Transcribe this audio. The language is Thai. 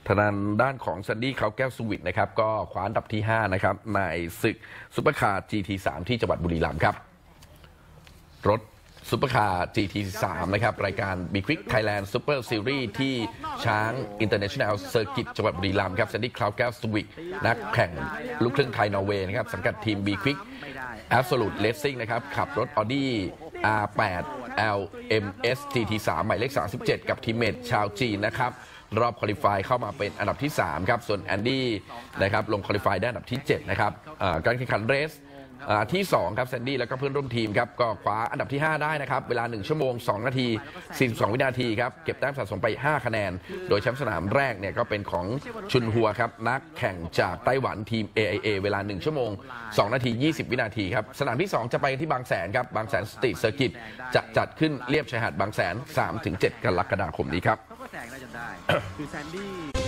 ทางด้านของซันดี้เขาแก้วสวิตนะครับก็คว้าอันดับที่5นะครับในศึกซุปเปอร์คาร์ GT3 ที่จังหวัดบุรีรัมย์ครับรถซุปเปอร์คาร์ GT3 นะครับรายการ B Quick Thailand Super Series ที่ช้าง International Circuit จังหวัดบุรีรัมย์ครับซันดี้เขาแก้วสวิตนักแข่งลูกครึ่งไทยนอร์เวย์นะครับสังกัดทีม B Quick Absolute Racing นะครับขับรถ Audi R8 LMS GT3 หมายเลข37กับทีมเมทชาวจีนนะครับรอบควอลิฟายเข้ามาเป็นอันดับที่3ครับส่วนแอนดี้นะครับลงควอลิฟายได้อันดับที่7นะครับการแข่งขันเรสที่2ครับแซนดี้แล้วก็เพื่อนร่วมทีมครับก็คว้าอันดับที่5ได้นะครับเวลา1ชั่วโมง2นาที42วินาทีครับเก็บแต้มสะสมไป5คะแนนโดยแชมป์สนามแรกเนี่ยก็เป็นของชุนฮัวครับนักแข่งจากไต้หวันทีม AIA เวลา1ชั่วโมง2นาที20วินาทีครับสนามที่2จะไปที่บางแสนครับบางแสนสตรีทเซอร์กิตจะจัดขึ้นเลียบชายหาดบางแสน 3-7 กรกฎาคมนี้ครับคือแซนดี้